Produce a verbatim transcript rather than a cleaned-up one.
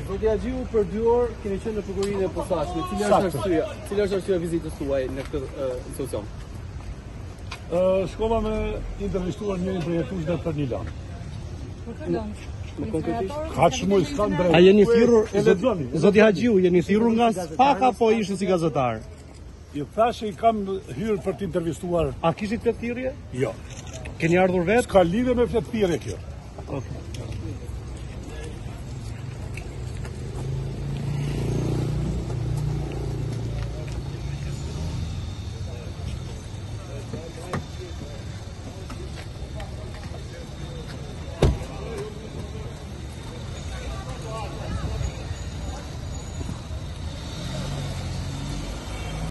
Zoti Haxhiu, për dy orë keni qenë në prokurinë e posaçme. Cila është arsyeja? Cila është arsyeja vizitës tuaj në këtë institucion? Shkova me intervistuar njërin prej jetuesve për një land. Më konkretisht? Ka shumë s'kan drejt. A jeni thirrur Zoti Haxhiu, jeni thirrur nga SPAK apo ishte si gazetar? I thashë i kam hyrë për të intervistuar. A kishit këtë thirrje? Jo. Keni ardhur vetë? S'ka lidhje me fletëpirje kjo.